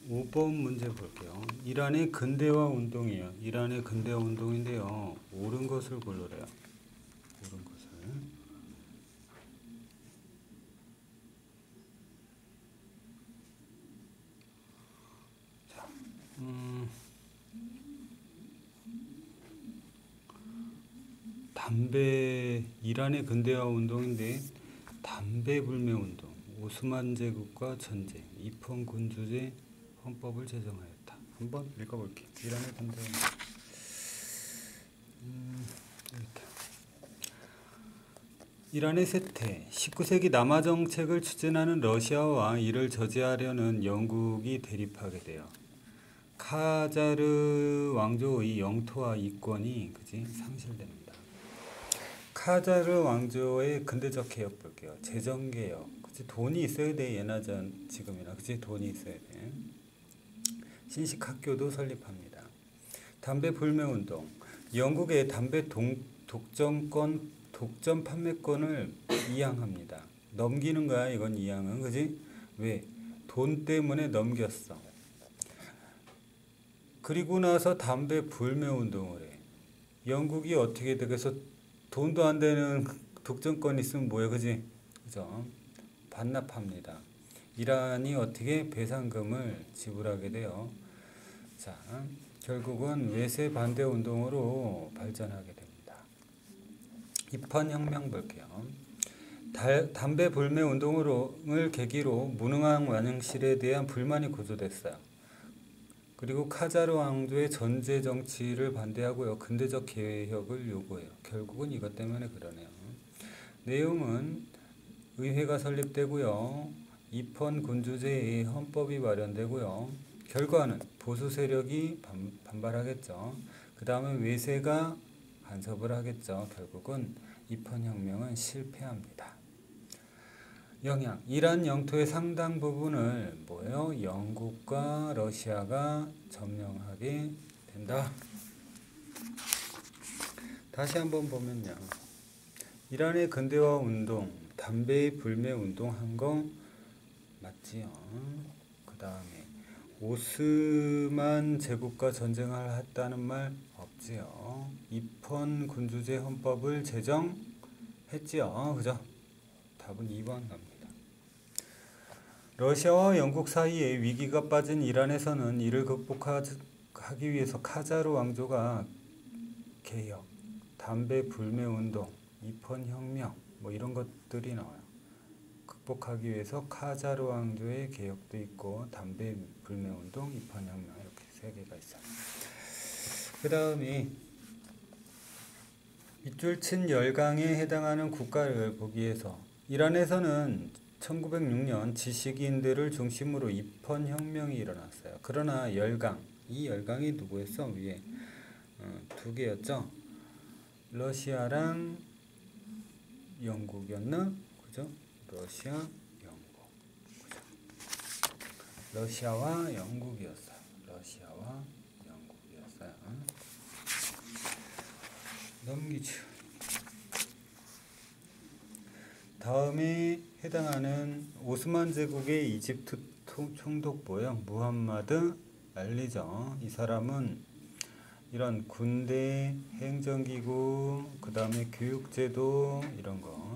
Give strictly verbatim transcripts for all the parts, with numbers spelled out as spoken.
오 번 문제 볼게요. 이란의 근대화 운동이에요. 이란의 근대화 운동인데요. 옳은 것을 고르래요. 옳은 것을. 자, 음, 담배, 이란의 근대화 운동인데 담배 불매 운동, 오스만 제국과 전쟁, 이펀 군주제 헌법을 제정하였다. 한번 읽어볼게요. 이란의 근대화 운동. 음, 여기다. 이란의 쇠퇴, 십구 세기 남하 정책을 추진하는 러시아와 이를 저지하려는 영국이 대립하게 돼요. 카자르 왕조의 영토와 이권이 그지 상실됩니다. 카자르 왕조의 근대적 개혁 볼게요. 재정 개혁. 그치 돈이 있어야 돼. 예나 전 지금이나 그치 돈이 있어야 돼. 신식 학교도 설립합니다. 담배 불매 운동. 영국의 담배 동, 독점권 독점 판매권을 이양합니다. 넘기는 거야 이건 이양은 그지? 왜? 돈 때문에 넘겼어. 그리고 나서 담배 불매 운동을 해. 영국이 어떻게 돼? 그래서 돈도 안 되는 독점권 있으면 뭐야, 그지? 그죠? 반납합니다. 이란이 어떻게 배상금을 지불하게 돼요. 자, 결국은 외세 반대 운동으로 발전하게 됩니다. 이펀 혁명 볼게요. 달, 담배 불매 운동을 계기로 무능한 왕실에 대한 불만이 고조됐어요. 그리고 카자르 왕조의 전제 정치를 반대하고요. 근대적 개혁을 요구해요. 결국은 이것 때문에 그러네요. 내용은 의회가 설립되고요. 이펀 군주제의 헌법이 마련되고요. 결과는 보수 세력이 반, 반발하겠죠. 그 다음에 외세가 간섭을 하겠죠. 결국은 이펀 혁명은 실패합니다. 영향. 이란 영토의 상당 부분을 뭐예요? 영국과 러시아가 점령하게 된다. 다시 한번 보면요. 이란의 근대화 운동, 담배 불매 운동 한 거 맞지요. 그 다음에 오스만 제국과 전쟁을 했다는 말 없지요. 이펀 군주제 헌법을 제정했지요. 그죠? 답은 이 번 갑니다. 러시아와 영국 사이에 위기가 빠진 이란에서는 이를 극복하기 위해서 카자르 왕조가 개혁, 담배 불매 운동, 이펀 혁명 뭐 이런 것들이 나와요. 극복하기 위해서 카자르 왕조의 개혁도 있고 담배 불매 운동, 이펀 혁명 이렇게 세 개가 있어요. 그 다음에 밑줄 친 열강에 해당하는 국가를 보기 위해서 이란에서는 천구백육 년 지식인들을 중심으로 이펀 혁명이 일어났어요. 그러나 열강, 이 열강이 누구였어? 위에 어, 두 개였죠. 러시아랑 영국이었나? 그죠? 러시아, 영국. 그죠? 러시아와 영국이었어요. 러시아와 영국이었어요. 넘기죠. 다음에 해당하는 오스만 제국의 이집트 총독보요. 무함마드 알리죠. 이 사람은 이런 군대, 행정기구, 그 다음에 교육제도 이런 거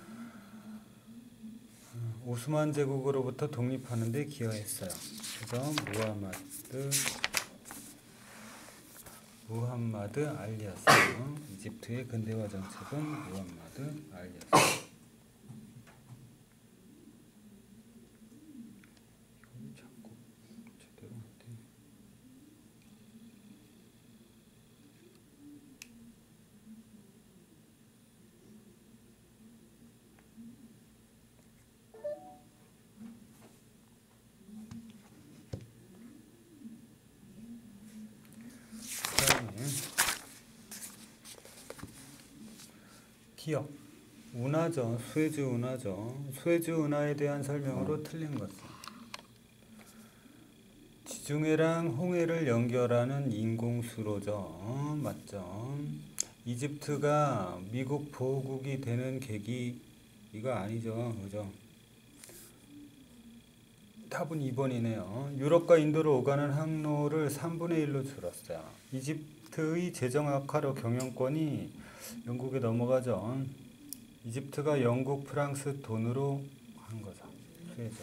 오스만 제국으로부터 독립하는 데 기여했어요. 그래서 무함마드 무함마드 알리였어요. 이집트의 근대화 정책은 무함마드 알리였어요. 기억. 운하죠. 수에즈 운하죠. 수에즈 운하에 대한 설명으로 틀린 것은 지중해랑 홍해를 연결하는 인공수로죠. 어, 맞죠. 이집트가 미국 보호국이 되는 계기 이거 아니죠. 그죠? 답은 이 번이네요. 유럽과 인도로 오가는 항로를 삼분의 일로 줄였어요. 이집트의 재정 악화로 경영권이 영국에 넘어가죠. 이집트가 영국, 프랑스 돈으로 한 거죠. 수혜죠.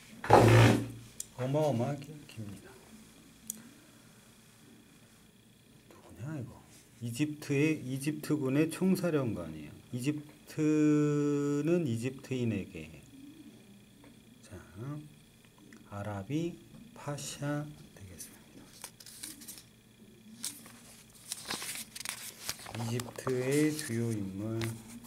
어마어마하게 깁니다. 누구냐 이거? 이집트의 이집트군의 총사령관이에요. 이집트는 이집트인에게 자 아라비 파샤 되겠습니다. 이집트의 주요 인물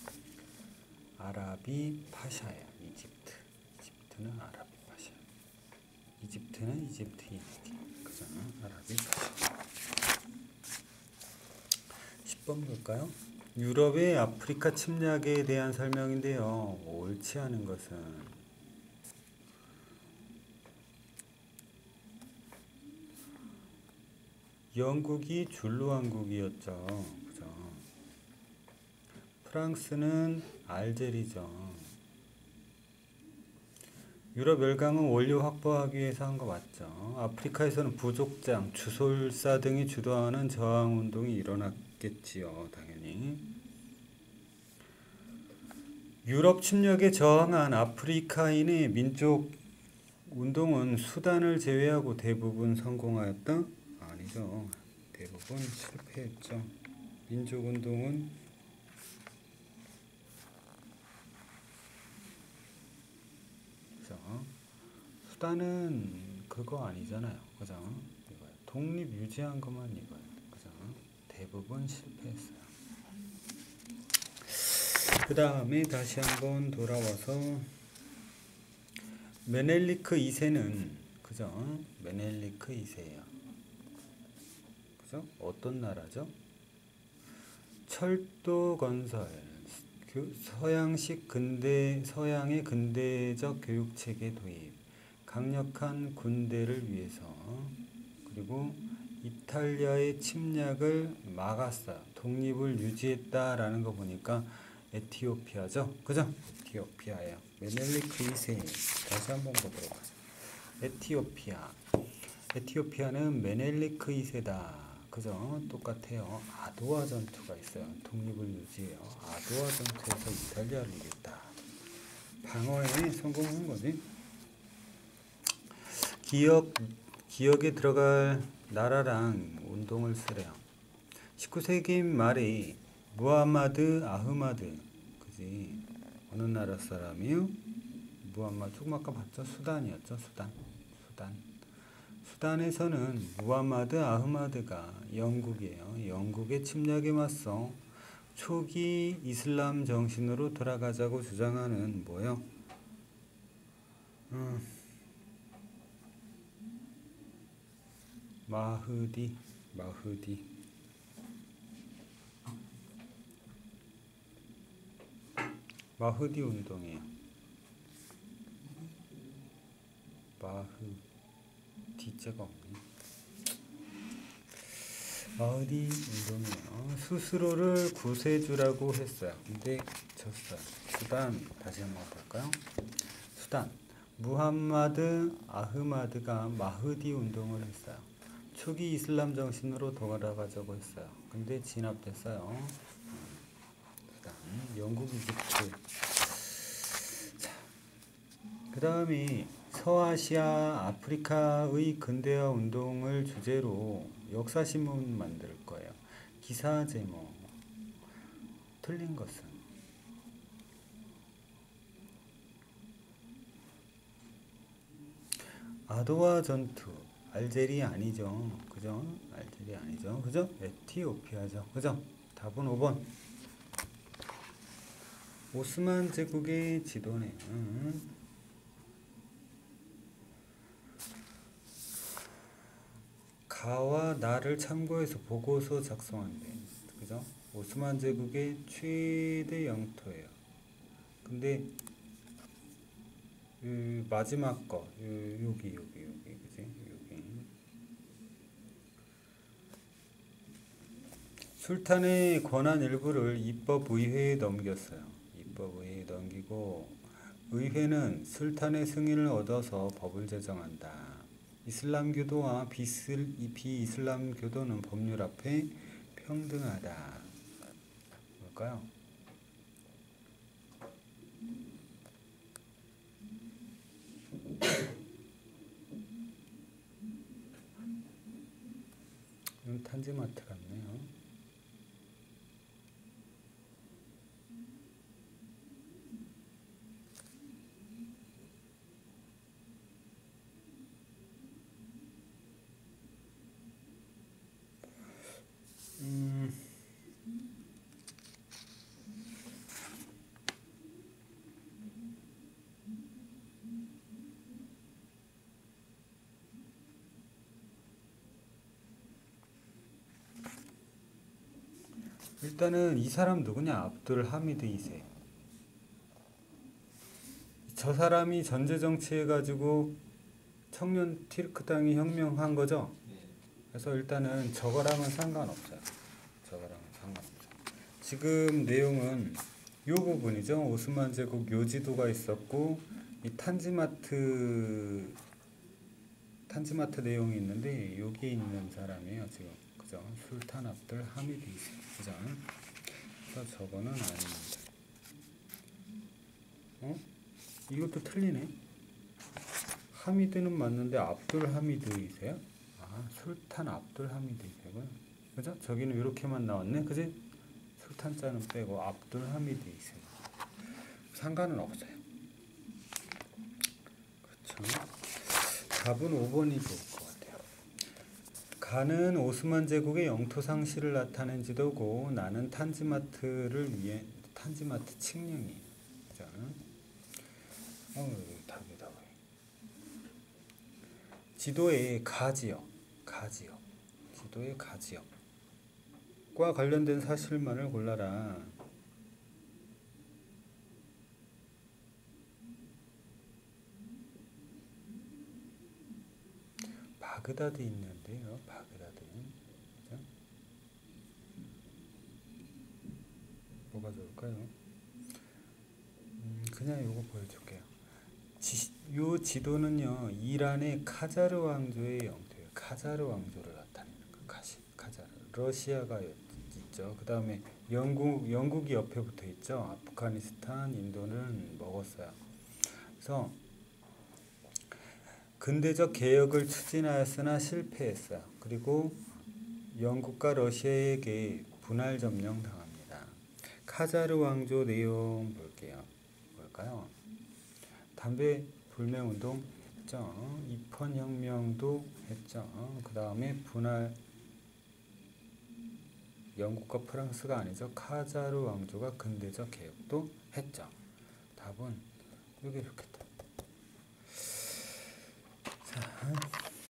아라비 파샤예요. 이집트. 이집트는 아라비 파샤. 이집트는 이집트인에게 그죠? 아라비 파샤. 십 번 볼까요? 유럽의 아프리카 침략에 대한 설명인데요. 옳지 않은 것은 영국이 줄루왕국이었죠. 그죠? 프랑스는 알제리죠. 유럽 열강은 원료 확보하기 위해서 한 거 맞죠. 아프리카에서는 부족장, 주솔사 등이 주도하는 저항운동이 일어났겠지요. 당연히. 유럽 침략에 저항한 아프리카인의 민족 운동은 수단을 제외하고 대부분 성공하였다? 아니죠. 대부분 실패했죠. 민족 운동은 그죠? 수단은 그거 아니잖아요. 그죠? 이거요. 독립 유지한 것만 이거예요. 그죠? 대부분 실패했어요. 그 다음에 다시 한번 돌아와서 메넬리크 이 세는 그죠? 메넬리크 이 세예요. 그죠? 어떤 나라죠? 철도 건설, 서양식 근대 서양의 근대적 교육 체계 도입, 강력한 군대를 위해서 그리고 이탈리아의 침략을 막았어요. 독립을 유지했다라는 거 보니까 에티오피아죠. 그죠? 에티오피아예요. 메넬리크 이 세. 다시 한번 보도록 하죠. 에티오피아. 에티오피아는 메넬리크 이 세다. 그죠? 똑같아요. 아도와 전투가 있어요. 독립을 유지해요. 아도와 전투에서 이탈리아를 이겼다. 방어에 성공한 거지. 기억, 기억에 들어갈 나라랑 운동을 쓰래요. 십구 세기 말에 무함마드 아흐마드, 그지? 어느 나라 사람이요? 무함마드, 조금 아까 봤죠? 수단이었죠? 수단. 수단. 수단에서는 무함마드 아흐마드가 영국이에요. 영국의 침략에 맞서 초기 이슬람 정신으로 돌아가자고 주장하는 뭐요? 음, 마흐디, 마흐디. 마흐디 운동이에요. 마흐 디자가 없네. 마흐디 운동이에요. 스스로를 구세주라고 했어요. 근데 졌어요. 수단 다시 한번 볼까요? 수단 무함마드 아흐마드가 마흐디 운동을 했어요. 초기 이슬람 정신으로 돌아가자고 했어요. 근데 진압됐어요. 수단 영국 이집트. 그 다음에 서아시아, 아프리카의 근대화 운동을 주제로 역사신문 만들 거예요. 기사 제목. 틀린 것은 아도와 전투. 알제리 아니죠. 그죠? 알제리 아니죠. 그죠? 에티오피아죠. 그죠? 답은 오 번. 오스만 제국의 지도네요. 음. 가와 나를 참고해서 보고서 작성한대. 그죠? 오스만 제국의 최대 영토예요. 근데 그 마지막 거 요, 여기 여기 여기 그지? 여기 술탄의 권한 일부를 입법의회에 넘겼어요. 입법의회에 넘기고 의회는 술탄의 승인을 얻어서 법을 제정한다. 이슬람교도와 비슬, 비이슬람교도는 법률 앞에 평등하다. 뭘까요? 이건 탄지마트 같네요. 음, 일단은 이 사람 누구냐? 압둘 하미드 이 세. 저 사람이 전제 정치해가지고 청년 티르크당이 혁명한 거죠. 그래서 일단은 저거랑은 상관없어요. 저거랑은 상관없죠. 지금 내용은 요 부분이죠. 오스만 제국 요지도가 있었고 이 탄지마트 탄지마트 내용이 있는데 여기 있는 사람이에요. 지금 그죠? 술탄 압둘 하미드 이 세. 그죠? 그래서 저거는 아닙니다. 어? 이것도 틀리네. 하미드는 맞는데 압둘 하미드 이 세요? 아, 술탄 압둘 하미드 이 세고요. 그죠? 저기는 이렇게만 나왔네. 그지? 술탄 자는 빼고 압둘 하미드 이 세. 상관은 없어요. 그렇죠. 답은 오 번이 좋을 것 같아요. 가는 오스만 제국의 영토 상실을 나타낸 지도고 나는 탄지마트를 위해 탄지마트 칙령이에요. 그죠? 어, 답이다. 지도의 가지역, 가지역, 지도의 가지역과 관련된 사실만을 골라라. 바그다드 있는데요, 바그다드. 그죠? 뭐가 좋을까요? 음, 그냥 요거 보여줄게요. 지, 요 지도는요, 이란의 카자르 왕조의 영토예요. 카자르 왕조를 나타내는 거. 카시, 카자르. 러시아가 있죠. 그 다음에 영국, 영국이 옆에 붙어 있죠. 아프가니스탄, 인도는 먹었어요. 그래서 근대적 개혁을 추진하였으나 실패했어요. 그리고 영국과 러시아에게 분할 점령 당합니다. 카자르 왕조 내용 볼게요. 뭘까요? 담배 불매운동 했죠. 입헌혁명도 했죠. 그 다음에 분할 영국과 프랑스가 아니죠. 카자르 왕조가 근대적 개혁도 했죠. 답은 여기 좋겠다.